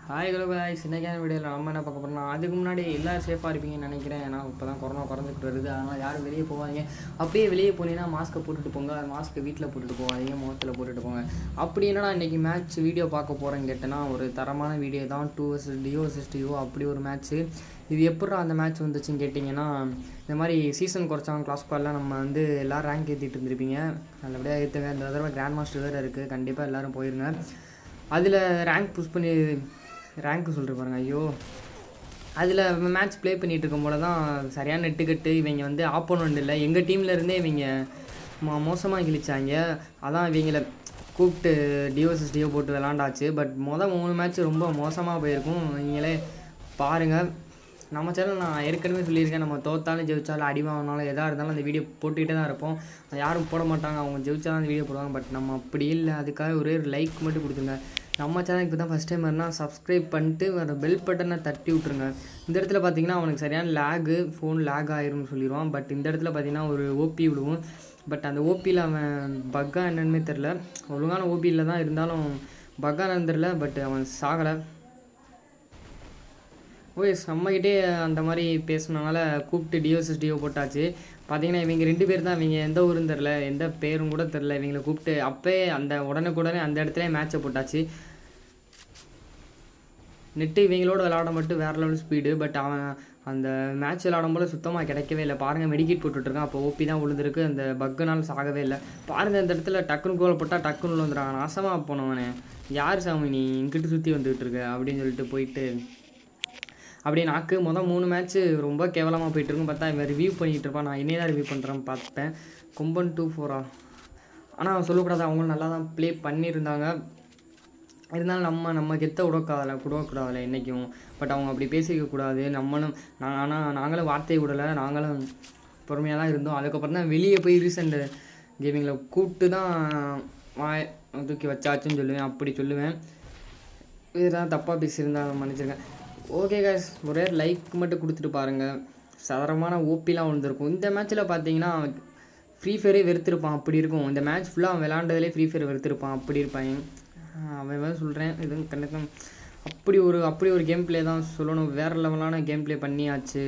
Hi hello guys, இன்றைக்கான வீடியோவில் நம்ம என்ன பார்க்க போகிறோம்னா, அதுக்கு முன்னாடி எல்லோரும் சேஃபாக இருப்பீங்கன்னு நினைக்கிறேன். ஏன்னா இப்போ தான் கொரோனா குறைஞ்சிட்டு வருது. அதனால் யாரும் வெளியே போகாதீங்க. அப்படியே வெளியே போனீங்கன்னா மாஸ்க்கை போட்டுட்டு போங்க. மாஸ்க்கை வீட்டில் போட்டுட்டு போகாதீங்க, முகத்தில் போட்டுட்டு போங்க. அப்படி என்னன்னா இன்றைக்கி மேட்ச் வீடியோ பார்க்க போகிறேன்னு கேட்டேன்னா, ஒரு தரமான வீடியோ தான். 2 vs DO அப்படி ஒரு மேட்ச்சு. இது எப்படா அந்த மேட்ச் வந்துச்சுன்னு கேட்டிங்கன்னா, இந்த மாதிரி சீசன் குறைச்சாங்க கிளாஸ் ஸ்குவாட்லாம். நம்ம வந்து எல்லோரும் ரேங்க் ஏற்றிட்டு இருந்திருப்பீங்க. நல்லபடியாக ஏற்றுங்க. இந்த தடவை கிராண்ட் மாஸ்டர் வேறு இருக்குது. கண்டிப்பாக எல்லோரும் போயிருங்க. அதில் ரேங்க் புஷ் பண்ணி ரேங்க்கு சொல்லிட்டு பாருங்க. ஐயோ, அதில் மேட்ச் ப்ளே பண்ணிகிட்டு இருக்கும் போல தான் சரியான நெட்டுக்கட்டு. இவங்க வந்து ஆப்போனண்ட் இல்லை, எங்கள் டீமில் இருந்தே இவங்க மோசமாக கிழிச்சாங்க. அதான் இவங்கள கூப்பிட்டு DO போட்டு விளாண்டாச்சு. பட் 3 மேட்ச் ரொம்ப மோசமாக போயிருக்கும். நீங்களே பாருங்கள். நம்ம சேனல் நான் ஏற்கனவே சொல்லியிருக்கேன், நம்ம தோத்தாலும் ஜெயிச்சாலும் அடி வாங்கினாலும் எதாக இருந்தாலும் அந்த வீடியோ போட்டுக்கிட்டே தான் இருப்போம். யாரும் போட மாட்டாங்க, அவங்க ஜெயிச்சாலும் அந்த வீடியோ போடுவாங்க. பட் நம்ம அப்படி இல்லை. அதுக்காக ஒரே ஒரு லைக் மட்டும் கொடுத்துருங்க. நம்ம சேனலுக்கு இப்போ தான் ஃபஸ்ட் டைம் வரனா சப்ஸ்கிரைப் பண்ணிட்டு வர பெல் பட்டனை தட்டி விட்ருங்க. இந்த இடத்துல பார்த்தீங்கன்னா அவனுக்கு சரியான லேகு, ஃபோன் லேக் ஆயிரும்னு சொல்லிடுவான். பட் இந்த இடத்துல பார்த்தீங்கன்னா ஒரு ஓபி விடுவோம். பட் அந்த ஓபியில் அவன் பக்கா என்னன்னு தெரில. ஒழுங்கான ஓபியில் தான் இருந்தாலும் பக்கா என்னன்னு தெரில. பட் அவன் சாகலை. ஓகே, நம்மகிட்டே அந்த மாதிரி பேசுனனால கூப்பிட்டு DO போட்டாச்சு. பார்த்தீங்கன்னா இவங்க 2 பேர் தான். இவங்க எந்த ஊரும் தெரில, எந்த பேரும் கூட தெரில. இவங்களை கூப்பிட்டு அப்போயே அந்த உடனே அந்த இடத்துல மேட்சை போட்டாச்சு. நெட்டு இவங்களோட விளாட மட்டும் வேறு லெவல் ஸ்பீடு. பட் அவன் அந்த மேட்ச் விளாடும் போல் சுத்தமாக கிடைக்கவே இல்லை. பாருங்கள், மெடிக்கேட் போட்டுட்ருக்கான். அப்போ ஓபி தான் விழுந்திருக்கு. அந்த பக்குனால சாகவே இல்லை. பாருங்கள், இந்த இடத்துல டக்குன்னு கோல் போட்டால் டக்குன்னு வந்துடுறான். நாசமாக போனவனே, யார் சாமி நீ இங்கிட்டு சுற்றி வந்துகிட்டு இருக்க அப்படின்னு சொல்லிட்டு போயிட்டு அப்படியே நாக்கு 3 மேட்ச்சு ரொம்ப கேவலமாக போயிட்டுருக்கும். பார்த்தா இவன் ரிவ்யூ பண்ணிகிட்டு இருப்பான். நான் என்னையே தான் ரிவ்யூ பண்ணுறேன்னு பார்ப்பேன். கொம்பன் 2-4 ஆனால் அவன் சொல்லக்கூடாது. அவங்களும் நல்லா தான் ப்ளே பண்ணியிருந்தாங்க. இருந்தாலும் நம்ம கெத்த விடக்கூடாதுல என்றைக்கும். பட் அவங்க அப்படி பேசிக்கக்கூடாது. நாங்களும் வார்த்தையை விடலை. நாங்களும் பொறுமையாக தான் இருந்தோம். அதுக்கப்புறம் தான் வெளியே போய் ரீசெண்ட் கேமிங்கில் கூப்பிட்டு தான் தூக்கி வச்சாச்சுன்னு சொல்லுவேன். அப்படி சொல்லுவேன். இதுதான் தப்பாக பேசியிருந்தால் மன்னிச்சிருக்கேன். ஓகே காய்ஸ், ஒரே லைக் மட்டும் கொடுத்துட்டு பாருங்கள். சதரமான ஓபிலாம் விழுந்திருக்கும். இந்த மேட்ச்சில் பார்த்தீங்கன்னா ஃப்ரீ ஃபயரே வெறுத்திருப்பான். அப்படி இருக்கும். இந்த மேட்ச் ஃபுல்லாக அவன் விளாண்டதுலேயே ஃப்ரீ ஃபயர் வெறுத்திருப்பான். அப்படி இருப்பாங்க. அவன் சொல்கிறேன், இதுவும் கண்டிப்பாக அப்படி ஒரு கேம் ப்ளே தான் சொல்லணும். வேறு லெவலான கேம் ப்ளே பண்ணியாச்சு.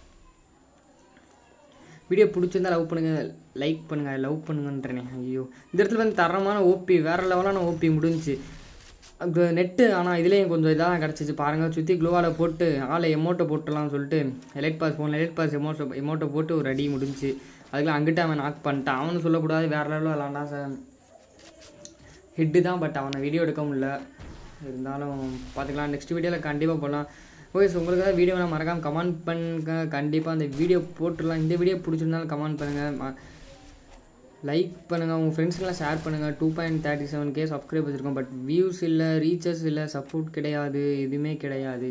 வீடியோ பிடிச்சிருந்தா லவ் பண்ணுங்கள், லைக் பண்ணுங்கள், லவ் பண்ணுங்கன்றேனே. ஐயோ, இந்த இடத்துல வந்து தரமான ஓபி, வேறு லெவலான ஓபி முடிஞ்சிச்சு. நெட்டு ஆனால் இதுலேயும் கொஞ்சம் இதாக தான் கிடச்சிச்சு. பாருங்கள், சுற்றி க்ளோவால் போட்டு ஆளை எமௌண்ட்டை போட்டுடலாம்னு சொல்லிட்டு எலைட் பாஸ் எமௌண்ட்டை போட்டு ஒரு அடி முடிஞ்சு. அதுக்குள்ள அங்கிட்ட அவன் நாக் பண்ணிட்டான். அவனு சொல்லக்கூடாது, வேறு லெவலில் விளாண்டா ஹிட்டு தான். பட் அவனை வீடியோ எடுக்க முடியல. இருந்தாலும் பார்த்துக்கலாம், நெக்ஸ்ட் வீடியோவில் கண்டிப்பாக போடலாம். ஓகே, ஸோ உங்களுக்கு தான் வீடியோவை மறக்காமல் கமெண்ட் பண்ணுங்க. கண்டிப்பாக அந்த வீடியோ போட்டுடலாம். இந்த வீடியோ பிடிச்சிருந்தாலும் கமெண்ட் பண்ணுங்கள், லைக் பண்ணுங்கள், உங்கள் ஃப்ரெண்ட்ஸ்க்கெலாம் ஷேர் பண்ணுங்கள். 2.37K சப்ஸ்கிரைப் வச்சுருக்கோம். பட் வியூஸ் இல்லை, ரீச்சர்ஸ் இல்லை, சப்போர்ட் கிடையாது, எதுவுமே கிடையாது.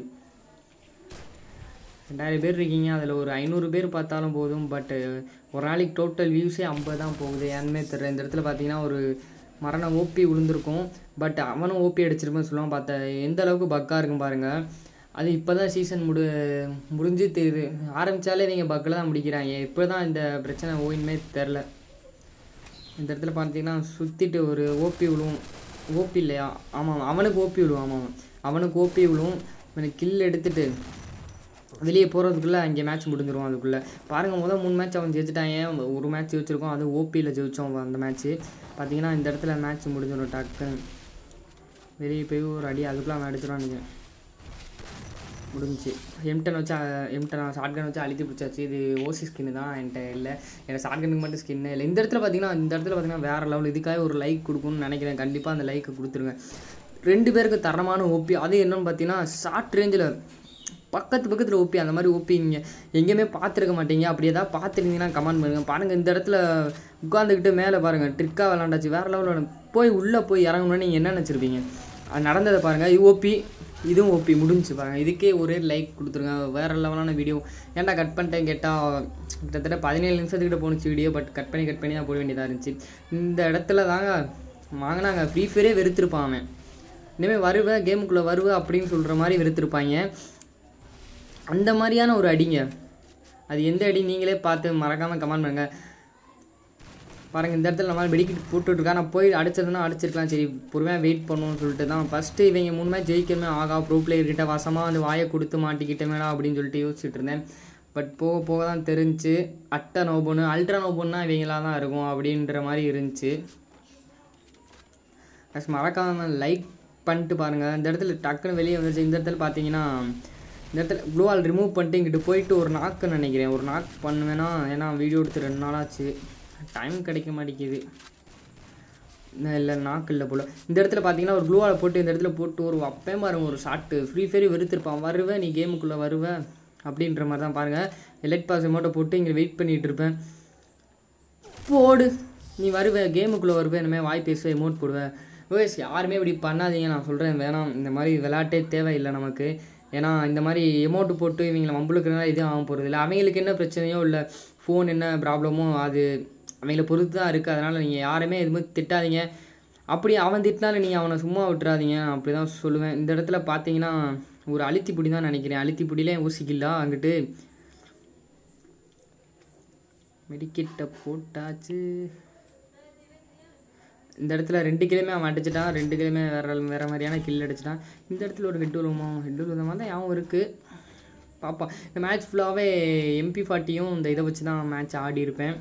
2000 பேர் இருக்கீங்க. அதில் ஒரு 500 பேர் பார்த்தாலும் போதும். பட் ஒரு நாளைக்கு டோட்டல் வியூஸே 50 தான் போகுது. ஏன்னே தெரியல. இந்த இடத்துல பார்த்தீங்கன்னா ஒரு மரண ஓபி விழுந்திருக்கும். பட் அவனும் ஓபி அடிச்சிருப்பேன்னு சொல்லுவான். பார்த்தா எந்த அளவுக்கு பக்காக இருக்கும் பாருங்கள். அது இப்போ தான் சீசன் முடிஞ்சு தெரியுது. ஆரம்பித்தாலே இவங்க பக்கில் தான் முடிக்கிறாங்க. இப்போ தான் இந்த பிரச்சனை ஓயின்மே தெரில. இந்த இடத்துல பார்த்தீங்கன்னா சுற்றிட்டு ஒரு ஓபி விழுவும். ஓபி இல்லையா? ஆமாம், அவனுக்கு ஓபி விழுவும். ஆமாம், அவனுக்கு ஓபி விழுவும். அவனுக்கு கில் எடுத்துகிட்டு வெளியே போகிறதுக்குள்ளே அங்கே மேட்ச் முடிஞ்சிடும். அதுக்குள்ளே பாருங்கள், 3 மேட்ச் அவன் ஜெயிச்சிட்டாங்க. ஒரு மேட்ச் ஜெயிச்சிருக்கோம், அது ஓபியில் ஜெயித்தோம். அந்த மேட்ச்சு பார்த்தீங்கன்னா இந்த இடத்துல மேட்ச் முடிஞ்சிடும். டக்குன்னு வெளியே போய் ஒரு அடி, அதுக்குள்ளே அவன் அடிச்சிடானுங்க. முடிஞ்சிச்சு. M10 ஷார்ட்கன் வச்சு அழுத்தி பிடிச்சாச்சு. இது ஓசி ஸ்கின்னு தான், என்கிட்ட இல்லை. எனக்கு ஷார்ட்கனுக்கு மட்டும் ஸ்கின்னு இல்லை. இந்த இடத்துல பார்த்தீங்கன்னா வேறு லெவல். இதுக்காக ஒரு லைக் கொடுக்கணும்னு நினைக்கிறேன். கண்டிப்பாக அந்த லைக்கை கொடுத்துருங்க. 2 பேருக்கு தரமான ஓபி. அது என்னென்னு பார்த்தீங்கன்னா ஷார்ட் ரேஞ்சில் பக்கத்தில் ஓபி. அந்த மாதிரி ஓபி நீங்கள் எங்கேயுமே பார்த்துருக்க மாட்டீங்க. அப்படி ஏதாவது பார்த்துருந்தீங்கன்னா கமெண்ட் பண்ணுங்கள். பாருங்கள், இந்த இடத்துல உட்காந்துக்கிட்டு மேலே பாருங்கள் ட்ரிக்காக விளாண்டாச்சு. வேறு லெவலில் போய் உள்ளே போய் இறங்கணும்னு நீங்கள் என்ன நினச்சிருப்பீங்க? அது நடந்ததை பாருங்கள். இது ஓபி, இதுவும் ஓபி முடிஞ்சு பாருங்கள். இதுக்கே ஒரே லைக் கொடுத்துருங்க. வேறு லெவலான வீடியோ. ஏன்டா கட் பண்ணிட்டேன் கேட்டால் கிட்டத்தட்ட 17 நிமிஷத்துக்கிட்ட போணுச்சு வீடியோ. பட் கட் பண்ணி தான் போட வேண்டியதாக இருந்துச்சு. இந்த இடத்துல தாங்க வாங்கினாங்க. ஃப்ரீ ஃபயரே வெறுத்திருப்பான் அவன். இனிமேல் வருவேன், கேமுக்குள்ளே வருவேன் அப்படின்னு சொல்கிற மாதிரி வெறுத்திருப்பாங்க. அந்த மாதிரியான ஒரு அடிங்க. அது எந்த அடி நீங்களே பார்த்து மறக்காமல் கமெண்ட் பண்ணுங்கள். பாருங்கள் இந்த இடத்துல நம்மளால் வெடிக்கிட்டு போட்டுட்ருக்கா. நான் போய் அடிச்சதுன்னா அடிச்சிருக்கலாம், சரி பொறுமையாக வெயிட் பண்ணுவோம்னு சொல்லிட்டு தான் ஃபஸ்ட்டு இவங்க 3 மேட்ச் ஜெயிக்கணுமே, ஆகா ப்ரோ பிளேயர்கிட்ட வசமாக வந்து வாயை கொடுத்து மாட்டிக்கிட்டமேடா அப்படின்னு சொல்லிட்டு யோசிச்சுட்டு இருந்தேன். பட் போக போக தான் தெரிஞ்சு அட்டை நோபொன்று அல்ட்ரா நோபொன்னா இவங்களாக தான் இருக்கும் அப்படின்ற மாதிரி இருந்துச்சு. மறக்காமல் லைக் பண்ணிட்டு பாருங்கள். இந்த இடத்துல டக்குன்னு வெளியே வந்துச்சு. இந்த இடத்துல பார்த்தீங்கன்னா இந்த இடத்துல க்ளூவால் ரிமூவ் பண்ணிட்டு இங்கிட்டு போயிட்டு ஒரு நாக்குன்னு நினைக்கிறேன், ஒரு நாக் பண்ணுவேன்னா, ஏன்னா வீடியோ எடுத்து 2 நாளாச்சு, டைம் கிடைக்க மாட்டேங்குது. இல்லை நாக்கு இல்லை போல். இந்த இடத்துல பார்த்தீங்கன்னா ஒரு க்ளூவால் போட்டு இந்த இடத்துல போட்டு ஒரு அப்பையும் பாருங்க ஒரு ஷாட்டு ஃப்ரீ ஃபயர் வெறுத்திருப்பான், வருவேன் நீ கேமுக்குள்ளே வருவேன் அப்படின்ற மாதிரி தான். பாருங்கள் எலைட் பாஸ் அமௌண்ட்டை போட்டு இங்கே வெயிட் பண்ணிகிட்டு இருப்பேன், போடு நீ வருவேன் கேமுக்குள்ளே வருவேன், இனிமேல் வாய் பேசுவேன் எமௌண்ட் போடுவேன். ஓஎஸ் யாருமே இப்படி பண்ணாதீங்க, நான் சொல்கிறேன் வேணாம், இந்த மாதிரி விளையாட்டே தேவையில்லை நமக்கு. ஏன்னா இந்த மாதிரி எமௌண்ட்டு போட்டு இவங்களை வம்புழுக்கிறனால எதுவும் ஆக போகிறது இல்லை. அவங்களுக்கு என்ன பிரச்சனையோ இல்லை ஃபோன் என்ன ப்ராப்ளமோ அது அவங்கள பொறுத்து தான் இருக்குது. அதனால் நீங்கள் யாருமே எதுவுமே திட்டாதீங்க. அப்படி அவன் திட்டினாலும் நீங்கள் அவனை சும்மா விட்டுறாதீங்க, அப்படி தான் சொல்லுவேன். இந்த இடத்துல பார்த்தீங்கன்னா ஒரு அழுத்திப்பிடி தான் நினைக்கிறேன், அழுத்திப்பிடியிலே ஊசிக்கில்லா அங்கிட்டு மெடிக்கிட்ட போட்டாச்சு. இந்த இடத்துல 2 கிலோமே அவன் அடிச்சிட்டான், 2 கிலோமே வேறு மாதிரியான கில் அடிச்சிட்டான். இந்த இடத்துல ஒரு ஹெட் விழுமா தான் யாவும் இருக்குது பாப்பா. இந்த மேட்ச் ஃபுல்லாகவே MP40யும் இந்த இதை வச்சு தான் மேட்ச் ஆடி இருப்பேன்.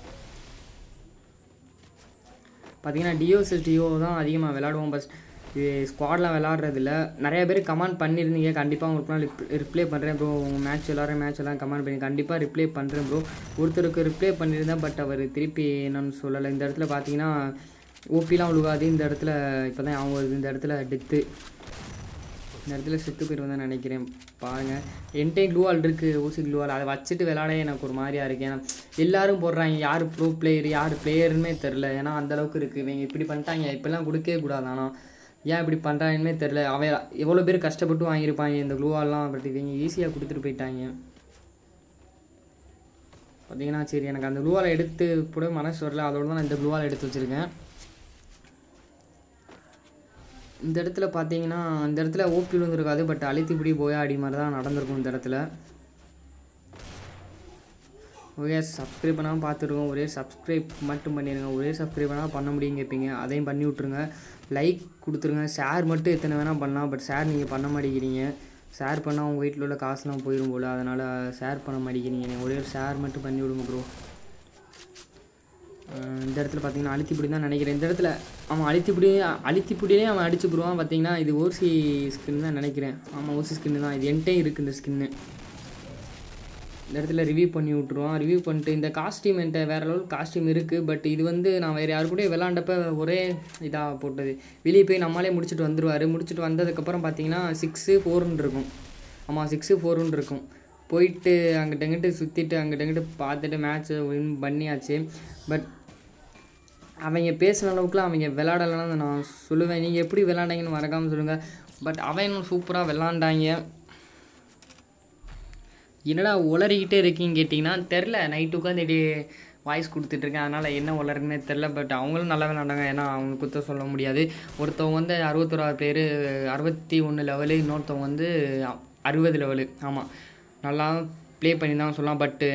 பார்த்தீங்கன்னா டிஓ தான் அதிகமாக விளாடுவோம். பஸ் இது ஸ்குவாட்லாம் விளாட்றதில்ல. நிறைய பேர் கமெண்ட் பண்ணியிருந்தீங்க, கண்டிப்பாக உங்களுக்கு ரிப்ளை பண்ணுறேன் ப்ரோ. உங்கள் மேட்ச் எல்லாம் கமெண்ட் பண்ணி கண்டிப்பாக ரிப்ளை பண்ணுறேன் ப்ரோ. ஒருத்தருக்கு ரிப்ளை பண்ணியிருந்தேன், பட் அவர் திருப்பி என்னன்னு சொல்லலை. இந்த இடத்துல பார்த்தீங்கன்னா ஓபிலாம் விழுகாது. இந்த இடத்துல இப்போ தான் அவங்க வருது. இந்த இடத்துல டெத்து, இந்த இடத்துல செத்து போயிடுவேன் தான் நினைக்கிறேன். பாருங்கள் என்கிட்ட க்ளூவால் இருக்குது, ஊசி க்ளூவால், அதை வச்சுட்டு விளாட எனக்கு ஒரு மாதிரியாக இருக்குது. ஏன்னா எல்லோரும் போடுறாங்க, யார் ப்ரோ பிளேயர் யார் பிளேயருமே தெரில. ஏன்னா அந்தளவுக்கு இருக்குது. இவங்க இப்படி பண்ணிட்டாங்க, இப்போல்லாம் கொடுக்கவே கூடாது. ஆனால் ஏன் இப்படி பண்ணுறாங்கன்னே தெரில. அவன் எவ்வளோ பேர் கஷ்டப்பட்டு வாங்கியிருப்பாங்க இந்த க்ளூவால்லாம், பட் இவங்க ஈஸியாக கொடுத்துட்டு போயிட்டாங்க. பார்த்தீங்கன்னா சரி எனக்கு அந்த க்ளூவால் எடுத்து கூட மனசு வரல, அதோடு தான் நான் இந்த க்ளூவால் எடுத்து வச்சுருக்கேன். இந்த இடத்துல பார்த்தீங்கன்னா இந்த இடத்துல ஓபி வந்துருக்காது, பட் அழுத்திப்பிடி போயா அடி மாதிரி தான் நடந்திருக்கும் இந்த இடத்துல. ஓகே சப்ஸ்கிரைப் பண்ணாமல் பார்த்துருக்கோம், ஒரே சப்ஸ்கிரைப் மட்டும் பண்ணிடுங்க. ஒரே சப்ஸ்கிரைப் பண்ணால் பண்ண முடியும் கேட்பீங்க, அதையும் பண்ணி விட்ருங்க. லைக் கொடுத்துருங்க. ஷேர் மட்டும் எத்தனை வேணால் பண்ணலாம், பட் ஷேர் நீங்கள் பண்ண மாட்டேங்கிறீங்க. ஷேர் பண்ணால் உங்கள் வீட்டில் உள்ள காசுலாம் போயிடும் போல், அதனால் ஷேர் பண்ண மாட்டேங்கிறீங்க. ஒரே ஒரு ஷேர் மட்டும் பண்ணி விடுங்க ப்ரோ. இந்த இடத்துல பார்த்தீங்கன்னா அழுத்திப்பிடி தான் நினைக்கிறேன். இந்த இடத்துல அவன் அழுத்திப்பிடியே அவன் அடிச்சு போடுவான். பார்த்தீங்கன்னா இது ஓசி ஸ்கின் தான் நினைக்கிறேன். ஆமாம் ஓசி ஸ்கின்னு தான், இது என்கிட்டே இருக்குது இந்த ஸ்கின்னு. இந்த இடத்துல ரிவ்யூ பண்ணி விட்ருவான். ரிவ்யூ பண்ணிட்டு இந்த காஸ்டியூம் என்கிட்ட வேறு லெவல் காஸ்டியூம் இருக்குது, பட் இது வந்து நான் வேறு யாரு கூட விளாண்டப்ப ஒரே இதாக போட்டது. வெளியே போய் நம்மளே முடிச்சுட்டு வந்துடுவார். முடிச்சுட்டு வந்ததுக்கப்புறம் பார்த்தீங்கன்னா 6-4 இருக்கும். ஆமாம் 6-4 இருக்கும். போயிட்டு அங்கிட்ட சுற்றிட்டு அங்கிட்ட பார்த்துட்டு மேட்ச்சை வின் பண்ணியாச்சு. பட் அவங்க பேசுகிற அளவுக்குலாம் அவங்க விளாடலைன்னு நான் சொல்லுவேன். நீங்கள் எப்படி விளாண்டாங்கன்னு மறக்காமல் சொல்லுங்கள். பட் அவன் சூப்பராக விளாண்டாங்க. என்னடா உளறிக்கிட்டே இருக்கீங்க கேட்டிங்கன்னா தெரில, நைட்டு உட்காந்து வாய்ஸ் கொடுத்துட்ருக்கேன், அதனால் என்ன உளருன்னே தெரில. பட் அவங்களும் நல்லா விளாண்டாங்க, ஏன்னா அவங்க குத்த சொல்ல முடியாது. ஒருத்தவங்க வந்து 61 பேர் 61 லெவலு, இன்னொருத்தவங்க வந்து 60 லெவலு. ஆமாம் நல்லா ப்ளே பண்ணி தான் சொல்லலாம். பட்டு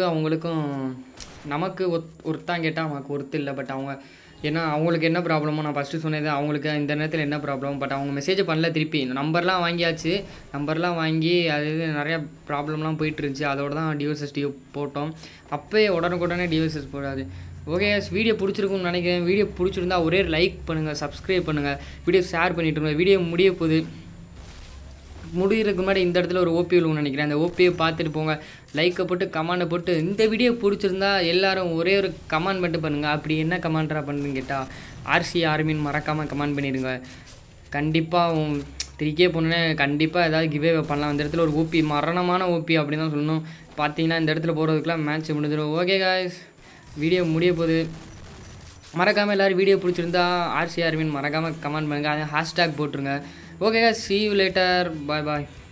நமக்கு ஒருத்தான் கேட்டால் நமக்கு ஒருத்து இல்லை. பட் அவங்க ஏன்னா அவங்களுக்கு என்ன ப்ராப்ளமோ நான் ஃபஸ்ட்டு சொன்னது, அவங்களுக்கு இந்த நேரத்தில் என்ன ப்ராப்ளம், பட் அவங்க மெசேஜ் பண்ணல. திருப்பி நம்பர்லாம் வாங்கியாச்சு, நம்பர்லாம் வாங்கி அது நிறையா ப்ராப்ளம்லாம் போயிட்டு இருந்துச்சு. அதோடு தான் டிஓஎஸ்எஸ்டிஓ போட்டோம். அப்போயே உடனுக்குடனே டிஓஎஸ்எஸ் போடாது. ஓகே வீடியோ பிடிச்சிருக்கும்னு நினைக்கிறேன். வீடியோ பிடிச்சிருந்தா ஒரே லைக் பண்ணுங்கள், சப்ஸ்கிரைப் பண்ணுங்கள், வீடியோ ஷேர் பண்ணிவிட்டுருங்க. வீடியோ முடிய போகுது, முடிகிறதுக்கு முன்னாடி இந்த இடத்துல ஒரு ஓபி விழுவுன்னு நினைக்கிறேன். அந்த ஓபியை பார்த்துட்டு போங்க. லைக்கை போட்டு கமெண்டை போட்டு இந்த வீடியோ பிடிச்சிருந்தா எல்லோரும் ஒரே ஒரு கமெண்ட் மட்டும் பண்ணுங்கள். அப்படி என்ன கமெண்ட்ரா பண்ணுன்னு கேட்டால் ஆர்சி ஆர்மின்னு மறக்காமல் கமெண்ட் பண்ணிடுங்க. கண்டிப்பாக 3K பொண்ணுனே கண்டிப்பாக ஏதாவது கிவே பண்ணலாம். இந்த இடத்துல ஒரு ஓபி மரணமான ஓபி அப்படி தான் சொல்லணும். பார்த்தீங்கன்னா இந்த இடத்துல போகிறதுக்குலாம் மேட்ச் முடிஞ்சிடும். ஓகே காய்ஸ் வீடியோ முடிய போகுது. மறக்காமல் எல்லோரும் வீடியோ பிடிச்சிருந்தா ஆர்சி ஆர்மின்னு மறக்காமல் கமெண்ட் பண்ணுங்கள். அதை ஹேஷ்டேக் போட்டுருங்க. Okay guys, see you later. Bye bye.